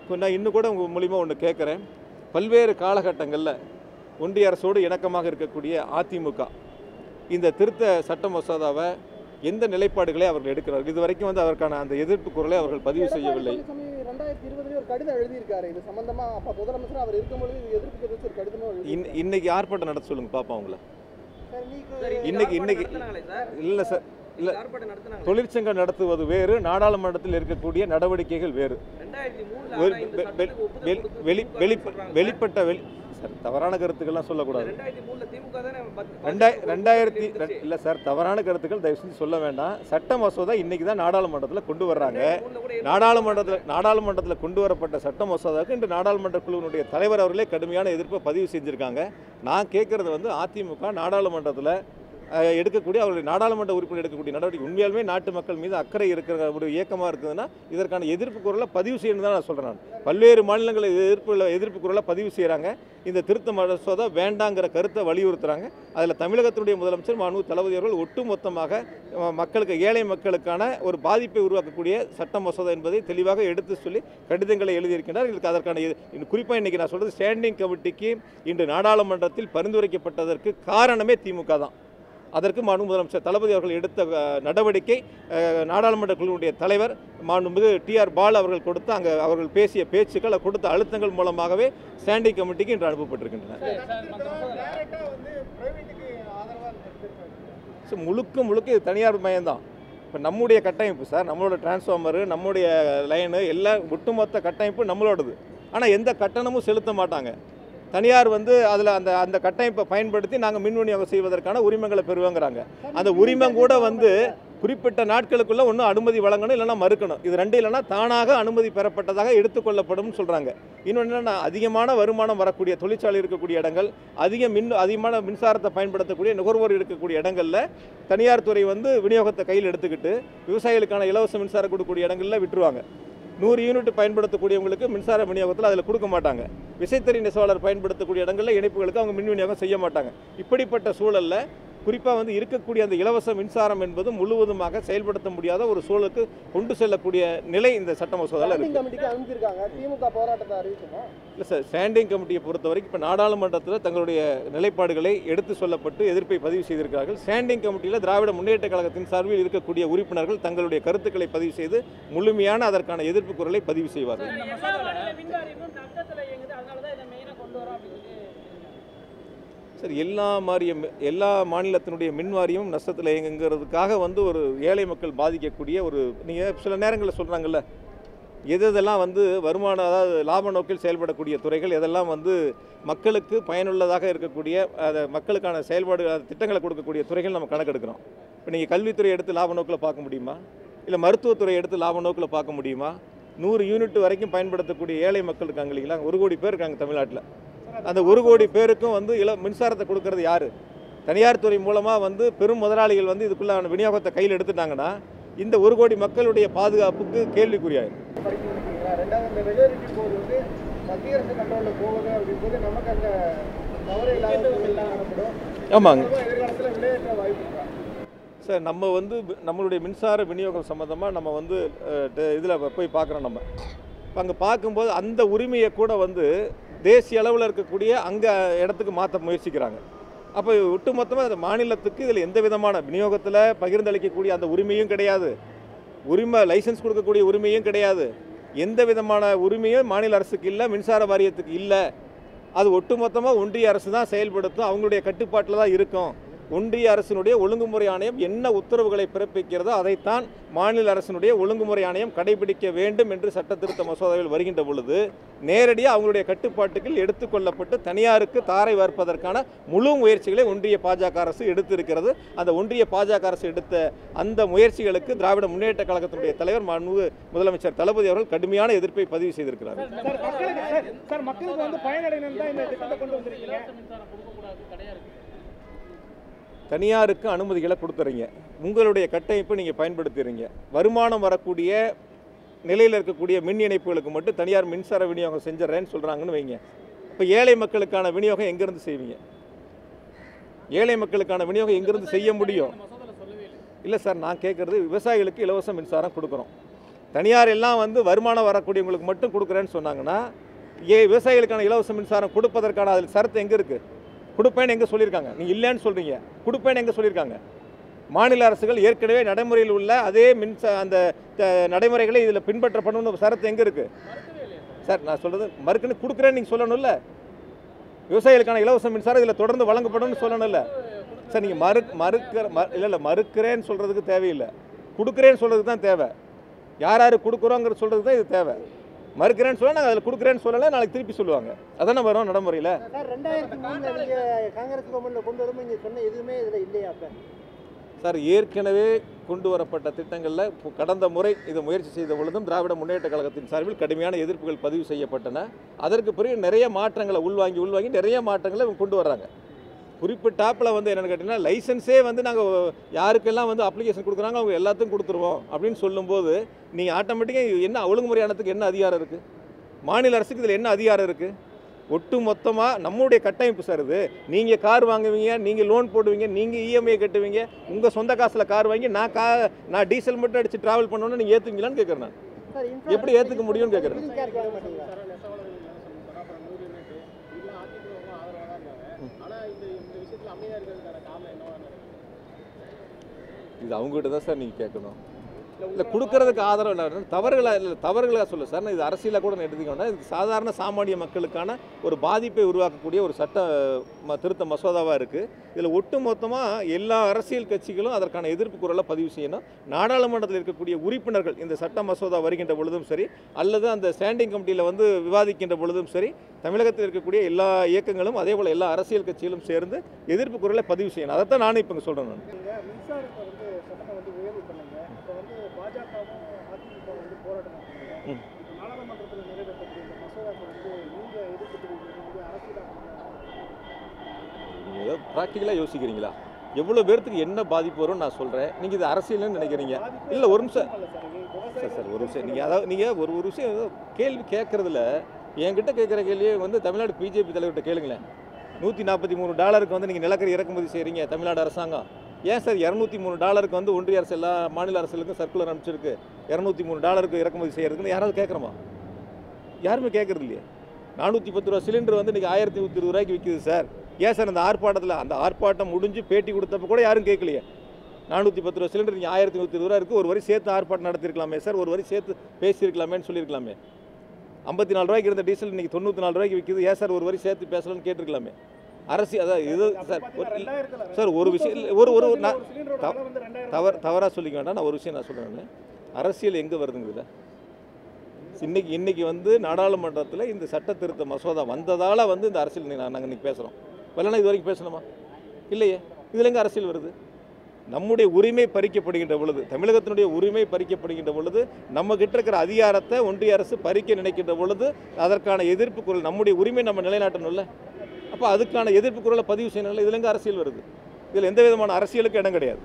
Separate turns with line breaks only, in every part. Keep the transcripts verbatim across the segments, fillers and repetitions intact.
நான் இன்னும் கூட உங்கள் மூலிமா ஒன்று கேட்குறேன். பல்வேறு காலகட்டங்களில் ஒன்றிய அரசோடு இணக்கமாக இருக்கக்கூடிய அதிமுக இந்த திருத்த சட்ட மசோதாவை எந்த நிலைப்பாடுகளை அவர்கள் எடுக்கிறார்கள்? இது வரைக்கும் வந்து அதற்கான அந்த எதிர்ப்பு குரலை அவர்கள் பதிவு செய்யவில்லை.
ரெண்டாயிரத்தி இருபதுல ஒரு கடிதம் எழுதியிருக்காரு இது சம்பந்தமா. அப்ப முதலமைச்சர் அவர் இருக்கும்போது எதிர்ப்பு தெரிவிச்சு ஒரு கடிதம்
இன்னைக்கு ஆர்ப்பாட்டம் நடத்த சொல்லுங்க பாப்பா அவங்கள. இன்னைக்கு இன்னைக்கு இல்லை சார், இல்லை, தொழிற்சங்கம் நடத்துவது வேறு, நாடாளுமன்றத்தில் இருக்கக்கூடிய நடவடிக்கைகள் வேறு. வெளிப்பட்ட வெளி சார் தவறான கருத்துக்கள்லாம் சொல்லக்கூடாது. ரெண்டாயிரத்தி இல்லை சார், தவறான கருத்துக்கள் தயவு செஞ்சு சொல்ல வேண்டாம். சட்ட மசோதா இன்னைக்கு தான் நாடாளுமன்றத்தில் கொண்டு வர்றாங்க. நாடாளுமன்றத்தில் நாடாளுமன்றத்தில் கொண்டு வரப்பட்ட சட்ட மசோதாவுக்கு இன்று நாடாளுமன்ற குழுவினுடைய தலைவர் அவர்களே கடுமையான எதிர்ப்பை பதிவு செஞ்சுருக்காங்க. நான் கேட்குறது வந்து அதிமுக நாடாளுமன்றத்தில் எடுக்கக்கூடிய அவருடைய நாடாளுமன்ற உறுப்பினர் எடுக்கக்கூடிய நடவடிக்கை உண்மையாலுமே நாட்டு மக்கள் மீது அக்கறை இருக்கிற ஒரு இயக்கமாக இருக்குதுன்னா இதற்கான எதிர்ப்பு குரலை பதிவு செய்யணும் தான் நான் சொல்கிறேன். நான் பல்வேறு மாநிலங்களில் எதிர்ப்பு எதிர்ப்பு குரலை பதிவு செய்கிறாங்க. இந்த திருத்த மசோதா வேண்டாங்கிற கருத்தை வலியுறுத்துகிறாங்க. அதில் தமிழகத்தினுடைய முதலமைச்சர் மாண்பு தளபதி அவர்கள் ஒட்டுமொத்தமாக மக்களுக்கு, ஏழை மக்களுக்கான ஒரு பாதிப்பை உருவாக்கக்கூடிய சட்ட மசோதா என்பதை தெளிவாக எடுத்து சொல்லி கடிதங்களை எழுதியிருக்கின்றார். இதற்கு அதற்கான குறிப்பாக இன்றைக்கி நான் சொல்கிறது ஸ்டாண்டிங் கமிட்டிக்கு இன்று நாடாளுமன்றத்தில் பரிந்துரைக்கப்பட்டதற்கு காரணமே திமுக தான். அதற்கு மாண்பு முதலமைச்சர் தளபதி அவர்கள் எடுத்த நடவடிக்கை, நாடாளுமன்ற குழுவுடைய தலைவர் மாண்புமிகு டி ஆர் பால் அவர்கள் கொடுத்த அங்கே அவர்கள் பேசிய பேச்சுக்கள், கொடுத்த அழுத்தங்கள் மூலமாகவே ஸ்டாண்டிங் கமிட்டிக்கு இன்று அனுப்பப்பட்டிருக்கின்றன. முழுக்க முழுக்க இது தனியார் மயம்தான். இப்போ நம்முடைய கட்டமைப்பு சார், நம்மளோட டிரான்ஸ்ஃபார்மரு, நம்முடைய லைனு எல்லாம் ஒட்டுமொத்த கட்டமைப்பு நம்மளோடது. ஆனால் எந்த கட்டணமும் செலுத்த மாட்டாங்க. தனியார் வந்து அதில் அந்த அந்த கட்டமைப்பை பயன்படுத்தி நாங்கள் மின் விநியோகம் செய்வதற்கான உரிமங்களை பெறுவோங்கிறாங்க. அந்த உரிமம் கூட வந்து குறிப்பிட்ட நாட்களுக்குள்ளே ஒன்றும் அனுமதி வழங்கணும், இல்லைனா மறுக்கணும். இது ரெண்டு இல்லைனா தானாக அனுமதி பெறப்பட்டதாக எடுத்துக்கொள்ளப்படும் சொல்கிறாங்க. இன்னொன்று என்னென்னா, அதிகமான வருமானம் வரக்கூடிய தொழிற்சாலை இருக்கக்கூடிய இடங்கள், அதிக மின் அதிகமான மின்சாரத்தை பயன்படுத்தக்கூடிய நுகர்வோர் இருக்கக்கூடிய இடங்களில் தனியார் துறை வந்து விநியோகத்தை கையில் எடுத்துக்கிட்டு விவசாயிகளுக்கான இலவச மின்சாரம் கொடுக்கக்கூடிய இடங்களில் விட்டுருவாங்க. நூறு யூனிட் பயன்படுத்தக்கூடியவங்களுக்கு மின்சார விநியோகத்தில் அதில் கொடுக்க மாட்டாங்க. விசைத்தறி நெசவாளர் பயன்படுத்தக்கூடிய இடங்களில் இணைப்புகளுக்கு அவங்க மின் விநியோகம் செய்ய மாட்டாங்க. இப்படிப்பட்ட சூழலில் குறிப்பாக வந்து இருக்கக்கூடிய அந்த இலவச மின்சாரம் என்பது முழுவதுமாக செயல்படுத்த முடியாத ஒரு சூழலுக்கு கொண்டு செல்லக்கூடிய நிலை இந்த சட்ட மசோதாவில் இருக்குது. இல்லை சார், ஸ்டாண்டிங் கமிட்டியை பொறுத்த வரைக்கும் இப்போ நாடாளுமன்றத்தில் தங்களுடைய நிலைப்பாடுகளை எடுத்து சொல்லப்பட்டு எதிர்ப்பை பதிவு செய்திருக்கிறார்கள். ஸ்டாண்டிங் கமிட்டியில் திராவிட முன்னேற்ற கழகத்தின் சார்பில் இருக்கக்கூடிய உறுப்பினர்கள் தங்களுடைய கருத்துக்களை பதிவு செய்து முழுமையான அதற்கான எதிர்ப்பு குரலை பதிவு செய்வார்கள். சார், எல்லா மாரியம் எல்லா மாநிலத்தினுடைய மின் வாரியமும் நஷ்டத்தில் இயங்குங்கிறதுக்காக வந்து ஒரு ஏழை மக்கள் பாதிக்கக்கூடிய ஒரு, நீங்கள் சில நேரங்களில் சொல்கிறாங்கல்ல, எது எதெல்லாம் வந்து வருமானம், அதாவது லாப நோக்கில் செயல்படக்கூடிய துறைகள், எதெல்லாம் வந்து மக்களுக்கு பயனுள்ளதாக இருக்கக்கூடிய அதை மக்களுக்கான செயல்பாடு திட்டங்களை கொடுக்கக்கூடிய துறைகள் நம்ம கணக்கெடுக்கிறோம். இப்போ நீங்கள் கல்வித்துறை எடுத்து லாப நோக்கில் பார்க்க முடியுமா? இல்லை மருத்துவத்துறை எடுத்து லாப நோக்கில் பார்க்க முடியுமா? நூறு யூனிட் வரைக்கும் பயன்படுத்தக்கூடிய ஏழை மக்கள் இருக்காங்க இல்லைங்களா, ஒரு கோடி பேர் இருக்காங்க தமிழ்நாட்டில். அந்த ஒரு கோடி பேருக்கும் வந்து இல மின்சாரத்தை கொடுக்கறது யார்? தனியார் துறை மூலமாக வந்து பெரும் முதலாளிகள் வந்து இதுக்குள்ளான விநியோகத்தை கையில் எடுத்துட்டாங்கன்னா இந்த ஒரு கோடி மக்களுடைய பாதுகாப்புக்கு கேள்விக்குறியாயிரும். ஆமாங்க சார், நம்ம வந்து நம்மளுடைய மின்சார விநியோகம் சம்மந்தமாக நம்ம வந்து இதில் போய் பார்க்குறோம். நம்ம இப்போ அங்கே பார்க்கும்போது அந்த உரிமையை கூட வந்து தேசிய அளவில் இருக்கக்கூடிய அங்கே இடத்துக்கு மாற்ற முயற்சிக்கிறாங்க. அப்போ ஒட்டுமொத்தமாக அந்த மாநிலத்துக்கு இதில் எந்த விதமான விநியோகத்தில் பகிர்ந்தளிக்கக்கூடிய அந்த உரிமையும் கிடையாது, உரிமை லைசன்ஸ் கொடுக்கக்கூடிய உரிமையும் கிடையாது, எந்த விதமான உரிமையும் மாநில அரசுக்கு இல்லை, மின்சார வாரியத்துக்கு இல்லை. அது ஒட்டுமொத்தமாக ஒன்றிய அரசு தான் செயல்படுத்தும், அவங்களுடைய கட்டுப்பாட்டில் தான் இருக்கும். ஒன்றிய அரசினுடைய ஒழுங்குமுறை ஆணையம் என்ன உத்தரவுகளை பிறப்பிக்கிறதோ அதைத்தான் மாநில அரசினுடைய ஒழுங்குமுறை ஆணையம் கடைபிடிக்க வேண்டும் என்று சட்ட திருத்த மசோதாவில் வருகின்ற பொழுது நேரடியாக அவங்களுடைய கட்டுப்பாட்டுகள் எடுத்துக்கொள்ளப்பட்டு தனியாருக்கு தாரை வார்ப்பதற்கான முழு முயற்சிகளை ஒன்றிய பாஜக அரசு எடுத்திருக்கிறது. அந்த ஒன்றிய பாஜக அரசு எடுத்த அந்த முயற்சிகளுக்கு திராவிட முன்னேற்ற கழகத்தினுடைய தலைவர் மாண்பு முதலமைச்சர் தளபதி அவர்கள் கடுமையான எதிர்ப்பை பதிவு செய்திருக்கிறார். தனியாருக்கு அனுமதிகளை கொடுத்துறீங்க, உங்களுடைய கட்டமைப்பை நீங்கள் பயன்படுத்துகிறீங்க, வருமானம் வரக்கூடிய நிலையில் இருக்கக்கூடிய மின் இணைப்புகளுக்கு மட்டும் தனியார் மின்சார விநியோகம் செஞ்சிடறேன்னு சொல்கிறாங்கன்னு வைங்க. இப்போ ஏழை மக்களுக்கான விநியோகம் எங்கேருந்து செய்வீங்க? ஏழை மக்களுக்கான விநியோகம் எங்கேருந்து செய்ய முடியும்? இல்லை சார், நான் கேட்குறது விவசாயிகளுக்கு இலவச மின்சாரம் கொடுக்குறோம். தனியார் எல்லாம் வந்து வருமானம் வரக்கூடியவங்களுக்கு மட்டும் கொடுக்குறேன்னு சொன்னாங்கன்னா ஏ விவசாயிகளுக்கான இலவச மின்சாரம் கொடுப்பதற்கான அதில் சரத்து எங்கே இருக்குது? கொடுப்பேன்னு எங்கே சொல்லியிருக்காங்க? நீங்கள் இல்லைன்னு சொல்கிறீங்க, கொடுப்பேன்னு எங்கே சொல்லியிருக்காங்க? மாநில அரசுகள் ஏற்கனவே நடைமுறையில் உள்ள அதே மின்சா அந்த நடைமுறைகளை இதில் பின்பற்றப்படணும்னு சரத்து எங்கே இருக்குது சார்? நான் சொல்கிறது மறுக்குன்னு கொடுக்குறேன்னு நீங்கள் சொல்லணும்ல. விவசாயிகளுக்கான இலவச மின்சாரம் இதில் தொடர்ந்து வழங்கப்படணும்னு சொல்லணும்ல சார். நீங்கள் மறு மறுக்கிற ம இல்லை இல்லை மறுக்கிறேன்னு சொல்கிறதுக்கு தேவையில்லை, கொடுக்குறேன்னு சொல்கிறதுக்கு தான் தேவை. யார் யார் கொடுக்குறோங்கிற சொல்கிறதுக்கு தான் இது தேவை. மறுக்கிறேன்னு சொல்ல நாங்கள் அதில் கொடுக்குறேன்னு சொல்லலை, நாளைக்கு திருப்பி சொல்லுவாங்க. அதானே வரும் நடைமுறையில்.
சார் ரெண்டாயிரத்தி மூணில் நீங்கள் காங்கிரஸ் கவர்மெண்ட்டில் கொண்டு வரும்போது நீங்கள் சொன்ன எதுவுமே இதில் இல்லையா அப்போ?
சார் ஏற்கனவே கொண்டு வரப்பட்ட திட்டங்களில் கடந்த முறை இதை முயற்சி செய்த பொழுதும் திராவிட முன்னேற்ற கழகத்தின் சார்பில் கடுமையான எதிர்ப்புகள் பதிவு செய்யப்பட்டன. அதற்கு பிறகு நிறைய மாற்றங்களை உள்வாங்கி உள்வாங்கி நிறைய மாற்றங்களை இவங்க கொண்டு வர்றாங்க. குறிப்பிட்டாப்பில் வந்து என்னென்னு கேட்டிங்கன்னா லைசன்ஸே வந்து நாங்கள் யாருக்கெல்லாம் வந்து அப்ளிகேஷன் கொடுக்குறாங்க அவங்க எல்லாத்துக்கும் கொடுத்துருவோம் அப்படின்னு சொல்லும்போது நீங்கள் ஆட்டோமேட்டிக்காக என்ன ஒழுங்குமுறையானதுக்கு என்ன அதிகாரம் இருக்குது? மாநில அரசுக்கு இதில் என்ன அதிகாரம் இருக்குது? ஒட்டு மொத்தமாக நம்முடைய கட்டமைப்பு சார் இது. நீங்கள் கார் வாங்குவீங்க, நீங்கள் லோன் போடுவீங்க, நீங்கள் இஎம்ஐ கட்டுவீங்க, உங்கள் சொந்த காசில் கார் வாங்கி நான் கா நான் டீசல் மட்டும் அடித்து ட்ராவல் பண்ணணுன்னு நீங்கள் ஏற்றுவீங்களான்னு கேட்குறேன். நான் எப்படி ஏற்றுக்க முடியும்னு கேட்குறேன். இது அவங்ககிட்ட தான் சார் நீங்கள் கேட்கணும். இல்லை கொடுக்கறதுக்கு ஆதரவு இல்லை, தவறுகளாக இல்லை தவறுகளாக சொல்ல சார். நான் இது அரசியலாக கூட எடுத்துக்கோன்னா இது சாதாரண சாமானிய மக்களுக்கான ஒரு பாதிப்பை உருவாக்கக்கூடிய ஒரு சட்ட ம திருத்த மசோதாவாக இருக்குது. இதில் ஒட்டு மொத்தமாக எல்லா அரசியல் கட்சிகளும் அதற்கான எதிர்ப்பு குரலை பதிவு செய்யணும். நாடாளுமன்றத்தில் இருக்கக்கூடிய உறுப்பினர்கள் இந்த சட்ட மசோதா வருகின்ற பொழுதும் சரி, அல்லது அந்த ஸ்டாண்டிங் கமிட்டியில் வந்து விவாதிக்கின்ற பொழுதும் சரி, தமிழகத்தில் இருக்கக்கூடிய எல்லா இயக்கங்களும் அதே போல் எல்லா அரசியல் கட்சிகளும் சேர்ந்து எதிர்ப்பு குரலை பதிவு செய்யணும். அதைத்தான் நானும் இப்போ இங்கே சொல்கிறேன். நான் நீங்கள் ப்ராக்டிக்கலாக யோசிக்கிறீங்களா? எவ்வளோ பேர்த்துக்கு என்ன பாதிப்பு வரும்னு நான் சொல்கிறேன். நீங்கள் இது அரசியல்னு நினைக்கிறீங்க. இல்லை ஒரு நிமிஷம் சார் சார் ஒரு விஷயம் நீங்கள் அதாவது நீங்கள் ஒரு ஒரு விஷயம் கேள்வி கேட்குறதுல என்கிட்ட கேட்குற கேள்வியே வந்து தமிழ்நாடு பிஜேபி தலைவர்கிட்ட கேளுங்களேன். நூற்றி நாற்பத்தி மூணு டாலருக்கு வந்து நீங்கள் நிலக்கரி இறக்குமதி செய்கிறீங்க தமிழ்நாடு அரசாங்கம். ஏன் சார் இரநூத்தி மூணு டாலருக்கு வந்து ஒன்றிய அரசு எல்லா மாநில அரசுகளுக்கும் சர்க்குலர் அனுப்பிச்சிருக்கு இரநூத்தி மூணு டாலருக்கு இறக்குமதி செய்கிறதுக்குன்னு யாராவது கேட்குறோமா? யாருமே கேட்குறது இல்லையே. நானூற்றி பத்து ரூபா சிலிண்டர் வந்து இன்றைக்கி ஆயிரத்தி நூற்றி இருபது ரூபாய்க்கு விற்கிது சார். ஏன் சார் அந்த ஆர்ப்பாட்டத்தில் அந்த ஆர்ப்பாட்டம் முடிஞ்சு பேட்டி கொடுத்தப்போ கூட யாரும் கேட்கலையே. நானூற்றி பத்து ரூபா சிலிண்டர் இங்கே ஆயிரத்தி நூற்றி இருபது ரூபா இருக்குது, ஒரு வரி சேர்த்து ஆர்ப்பாட்டம் நடத்திருக்கலாமே சார், ஒரு வரி சேர்த்து பேசியிருக்கலாமேன்னு சொல்லியிருக்கலாமே. ஐம்பத்தி நாலு ரூபாய்க்கு இருந்த டீசல் இன்றைக்கி தொண்ணூற்றி நாலு ரூபாய்க்கு விற்கிது, ஏன் சார் ஒரு வரி சேர்த்து பேசலாம்னு கேட்டிருக்கலாமே. அரசியல் அதான் இது சார் சார் ஒரு விஷயம் ஒரு ஒரு நான் தவறு தவறாக சொல்லிக்க வேண்டாம். நான் ஒரு விஷயம் நான் சொல்கிறேன். அரசியல் எங்கே வருதுங்குதுல இன்னைக்கு இன்னைக்கு வந்து நாடாளுமன்றத்தில் இந்த சட்ட திருத்த மசோதா வந்ததால் வந்து இந்த அரசியல் நாங்கள் இன்றைக்கி பேசுகிறோம். வரலன்னா இது வரைக்கும் பேசணுமா? இல்லையே. இதில் எங்கே அரசியல் வருது? நம்முடைய உரிமை பறிக்கப்படுகின்ற பொழுது, தமிழகத்தினுடைய உரிமை பறிக்கப்படுகின்ற பொழுது, நம்ம கிட்ட இருக்கிற அதிகாரத்தை ஒன்றிய அரசு பறிக்க நினைக்கின்ற பொழுது அதற்கான எதிர்ப்பு குரல், நம்முடைய உரிமை நம்ம நிலைநாட்டணும்ல. அப்போ அதுக்கான எதிர்ப்பு குரலை பதிவு செய்யணும்ல. இதில் எங்கே அரசியல் வருது? இதில் எந்த விதமான அரசியலுக்கு இடம் கிடையாது.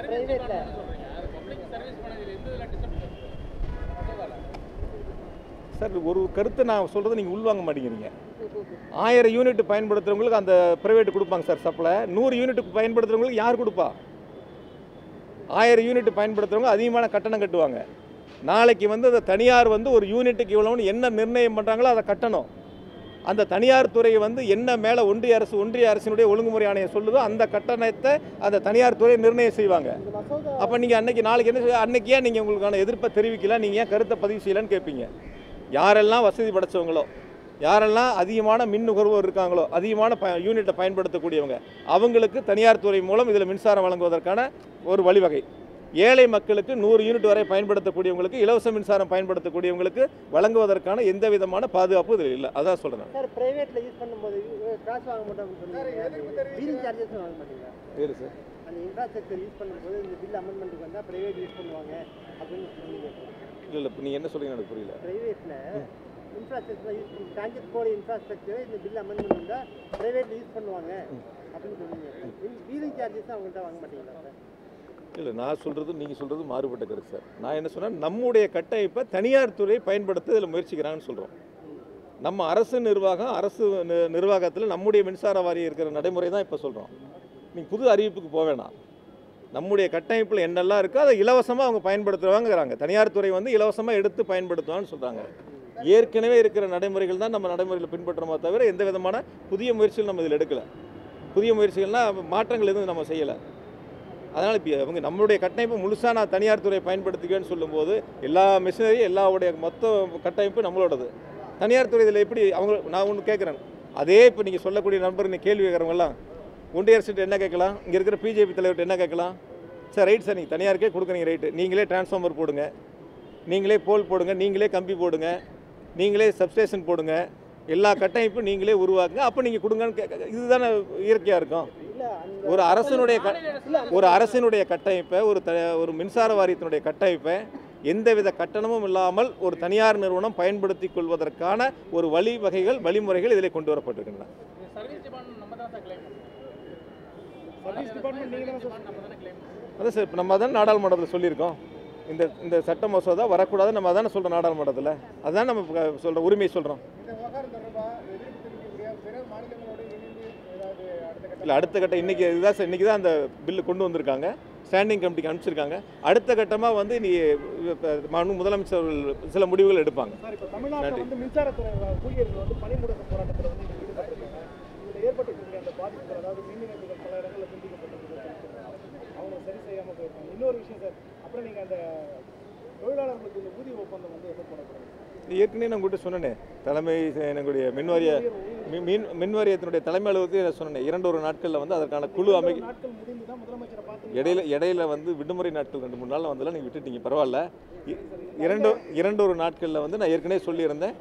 சார் ஒரு கருத்தை நான் சொல்கிறத நீங்கள் உள்வாங்க மாட்டேங்கிறீங்க. ஆயிரம் யூனிட் பயன்படுத்துகிறவங்களுக்கு அந்த ப்ரைவேட் கொடுப்பாங்க சார் சப்ளை. நூறு யூனிட்டுக்கு பயன்படுத்துகிறவங்களுக்கு யார் கொடுப்பா? ஆயிரம் யூனிட் பயன்படுத்துகிறவங்க அதிகமான கட்டணம் கட்டுவாங்க. நாளைக்கு வந்து அந்த தனியார் வந்து ஒரு யூனிட்டுக்கு இவ்வளோன்னு என்ன நிர்ணயம் பண்ணுறாங்களோ அதை கட்டணும். அந்த தனியார் துறை வந்து என்ன மேலே ஒன்றிய அரசு ஒன்றிய அரசினுடைய ஒழுங்குமுறை ஆணையம் சொல்லுதோ அந்த கட்டணத்தை அந்த தனியார் துறை நிர்ணயம் செய்வாங்க. அப்போ நீங்கள் அன்னைக்கு நாளைக்கு என்ன அன்னைக்கு ஏன் நீங்கள் உங்களுக்கான எதிர்ப்பை தெரிவிக்கலாம், நீங்கள் ஏன் கருத்தை பதிவு செய்யலான்னு கேட்பீங்க. யாரெல்லாம் வசதி படைச்சவங்களோ, யாரெல்லாம் அதிகமான மின் நுகர்வோர் இருக்காங்களோ, அதிகமான ப யூனிட்டை பயன்படுத்தக்கூடியவங்க, அவங்களுக்கு தனியார் துறை மூலம் இதில் மின்சாரம் வழங்குவதற்கான ஒரு வழிவகை. ஏழை மக்களுக்கு நூறு யூனிட் வரை பயன்படுத்தக்கூடியவங்களுக்கு, இலவச மின்சாரம் பயன்படுத்தக்கூடியவங்களுக்கு வழங்குவதற்கான எந்த விதமான பாதுகாப்பு இதில் இல்லை. அதான் சொல்கிறேன்.
சார் பிரைவேட்டில் யூஸ் பண்ணும்போது காசு வாங்க மாட்டோம் பில்லிங் சார்ஜஸ் வாங்க மாட்டீங்களா? சரி சார். அந்த இன்ஃப்ராஸ்ட்ரக்சர் யூஸ் பண்ணும்போது இந்த பில் அமெண்ட்மெண்ட்டுக்கு வந்தால் பிரைவேட் யூஸ் பண்ணுவாங்க அப்படின்னு சொல்லுவீங்க.
இல்லை இல்லை இப்போ நீங்கள் என்ன சொல்கிறீங்க எனக்கு புரியல.
பிரைவேட்டில் இன்ஃப்ராஸ்ட்ரக்சர் யூஸ் பண்ணி டார்கெட் கோடி இன்ஃப்ராஸ்ட்ரக்சர் இந்த பில் அமெண்ட்மெண்ட் வந்தால் பிரைவேட்டில் யூஸ் பண்ணுவாங்க அப்படின்னு சொல்லுவீங்க. பில்லிங் சார்ஜஸ் அவங்கள்ட்ட வாங்க மாட்டீங்களா சார்?
இல்லை நான் சொல்கிறது நீங்கள் சொல்கிறது மாறுபட்ட கருத்து சார். நான் என்ன சொன்னேன், நம்முடைய கட்டமைப்பை தனியார் துறை பயன்படுத்த இதில் முயற்சிக்கிறாங்கன்னு சொல்கிறோம். நம்ம அரசு நிர்வாகம் அரசு நிர்வாகத்தில் நம்முடைய மின்சார வாரியம் இருக்கிற நடைமுறை தான் இப்போ சொல்கிறோம். நீங்கள் புது அறிவிப்புக்கு போக வேணாம். நம்முடைய கட்டமைப்பில் என்னெல்லாம் இருக்கோ அதை இலவசமாக அவங்க பயன்படுத்துவாங்கிறாங்க. தனியார் துறை வந்து இலவசமாக எடுத்து பயன்படுத்துவான்னு சொல்கிறாங்க. ஏற்கனவே இருக்கிற நடைமுறைகள் தான் நம்ம நடைமுறையில் பின்பற்றுறோமோ தவிர எந்த விதமான புதிய முயற்சிகள் நம்ம இதில் எடுக்கலை. புதிய முயற்சிகள்னால் மாற்றங்கள் எதுவும் நம்ம செய்யலை. அதனால் இப்போ அவங்க நம்மளுடைய கட்டமைப்பு முழுசாக நான் தனியார் துறையை பயன்படுத்திக்குவேன்னு சொல்லும்போது எல்லா மிஷினரியும் எல்லாவுடைய மொத்த கட்டமைப்பு நம்மளோடது. தனியார் துறை இதில் எப்படி அவங்க நான் ஒன்று கேட்குறேன். அதே இப்போ நீங்கள் சொல்லக்கூடிய நண்பர் நீ கேள்வி கேட்குறவங்கலாம் ஒன்றிய அரசுகிட்ட என்ன கேட்கலாம், இங்கே இருக்கிற பிஜேபி தலைவர்கிட்ட என்ன கேட்கலாம்? சார் ரைட் சார், நீங்கள் தனியாருக்கே கொடுக்குறீங்க ரைட்டு, நீங்களே டிரான்ஸ்ஃபார்மர் போடுங்க, நீங்களே போல் போடுங்க, நீங்களே கம்பி போடுங்க, நீங்களே சப்ஸ்டேஷன் போடுங்க, எல்லா கட்டமைப்பும் நீங்களே உருவாக்குங்க, அப்போ நீங்கள் கொடுங்கன்னு கேட்க இதுதானே இயற்கையாக இருக்கும். ஒரு அரசினுடைய க ஒரு அரசினுடைய கட்டமைப்பை ஒரு த ஒரு மின்சார வாரியத்தினுடைய கட்டமைப்பை எந்தவித கட்டணமும் இல்லாமல் ஒரு தனியார் நிறுவனம் பயன்படுத்தி கொள்வதற்கான ஒரு வழிவகைகள் வழிமுறைகள் இதில் கொண்டு வரப்பட்டிருக்கின்றன. அதான் சார், இப்போ நம்ம தான் நாடாளுமன்றத்தில் சொல்லியிருக்கோம், இந்த இந்த சட்ட மசோதா வரக்கூடாது, நம்ம அதானே சொல்கிறோம் நாடாளுமன்றத்தில், அதுதான் நம்ம சொல்கிற உரிமை சொல்கிறோம். இல்லை அடுத்த கட்டம் இன்றைக்கி இதுதான் சார், இன்றைக்கி தான் அந்த பில்லு கொண்டு வந்திருக்காங்க, ஸ்டாண்டிங் கமிட்டிக்கு அனுப்பிச்சிருக்காங்க. அடுத்த கட்டமாக வந்து நீ மனு முதலமைச்சர் சில முடிவுகள் எடுப்பாங்க. நன்றி.
மின்சாரத்துறை ஊழியர்கள் வந்து பணிமுடக்க போராட்டத்தில் வந்து ஈடுபட்டிருக்காங்க. இதில் ஏற்பட்டிருக்கக்கூடிய அந்த பாதிப்புகள், அதாவது மின் இணைப்புகள் பல இடங்களில் துண்டிக்கப்பட்டிருக்கிறது, அவங்க சரி செய்யாமல் போயிருக்காங்க. இன்னொரு விஷயம் சார், அப்புறம் நீங்கள் அந்த தொழிலாளர்களுக்கு இந்த ஊதிய ஒப்பந்தம் வந்து எப்போ போடப்படுறது?
ஏற்கனவே நான் உங்கள்கிட்ட சொன்னேன், தலைமை என்னுடைய மின்வாரிய மின் மின்வாரியத்தினுடைய தலைமை அலுவலகத்தில் சொன்னேன், இரண்டு ஒரு நாட்களில் வந்து அதற்கான குழு அமை இடையில இடையில வந்து விடுமுறை நாட்கள் ரெண்டு மூணு நாளில் வந்தெல்லாம் நீங்கள் விட்டுட்டீங்க, பரவாயில்ல. இரண்டு இரண்டு ஒரு நாட்களில் வந்து நான் ஏற்கனவே சொல்லியிருந்தேன்,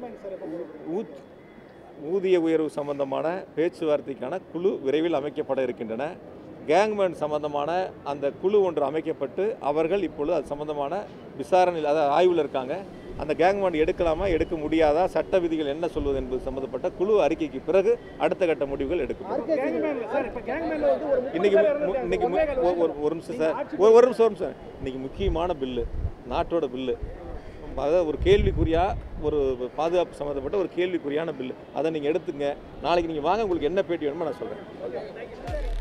ஊதிய உயர்வு சம்பந்தமான பேச்சுவார்த்தைக்கான குழு விரைவில் அமைக்கப்பட இருக்கின்றன. கேங்மேன் சம்பந்தமான அந்த குழு ஒன்று அமைக்கப்பட்டு அவர்கள் இப்பொழுது அது சம்பந்தமான விசாரணையில் அதாவது ஆய்வில் இருக்காங்க. அந்த கேங்மேன் எடுக்கலாமா எடுக்க முடியாதா, சட்ட விதிகள் என்ன சொல்வது என்பது சம்பந்தப்பட்ட குழு அறிக்கைக்கு பிறகு அடுத்த கட்ட முடிவுகள் எடுக்கப்படும். இன்னைக்கு இன்னைக்கு ஒரு நிமிஷம் சார், ஒரு ஒரு நிமிஷம் ஒரு நிமிஷம் இன்னைக்கு முக்கியமான பில்லு, நாட்டோட பில்லு, அதாவது ஒரு கேள்விக்குறியா ஒரு பாதுகாப்பு சம்மந்தப்பட்ட ஒரு கேள்விக்குறியான பில்லு, அதை நீங்கள் எடுத்துங்க. நாளைக்கு நீங்கள் வாங்க, உங்களுக்கு என்ன பேட்டி வேணுமோ நான் சொல்கிறேன்.